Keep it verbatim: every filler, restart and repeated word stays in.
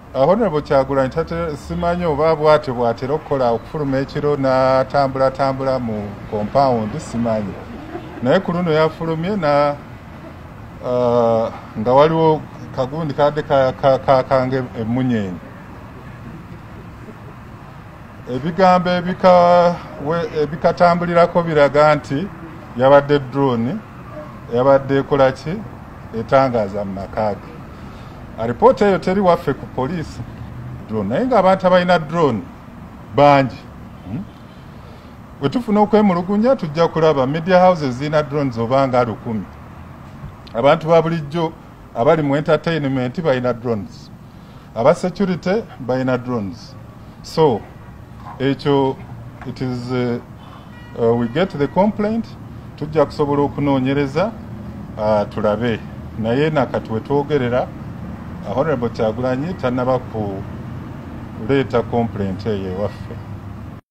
Honorable Kyagulanyi tate simanyi oba bwate bwatera okukola okufuluma ekiro n'atambula tambula mu compound simanyi. Naye ku luno yafulumye na uh, nga waliwo kagundi kadde kakange emunyenyi. Ebigambo ebika ebikatambulirako biraga nti yabadde drone yabadde ekolaki etangaza mu makaage. Alipoota eyo teri waffe ku poliisi drone naye ng'abantu abalina drone bangi. Hmm? Bwe tufuna okwemulugunya tujja kulaba media houses zirina drones obanga lukumi. Abantu ba bulijjo abali mu entertainment balina drones. Aba security balina drones. So ekyo it is uh, uh, we get the complaint tujja kusobola okunoonyereza uh, tulabe naye nakatwe twogerera Honorable Kyagulanyi tannaba kuleeta complaint eyo ewaffe.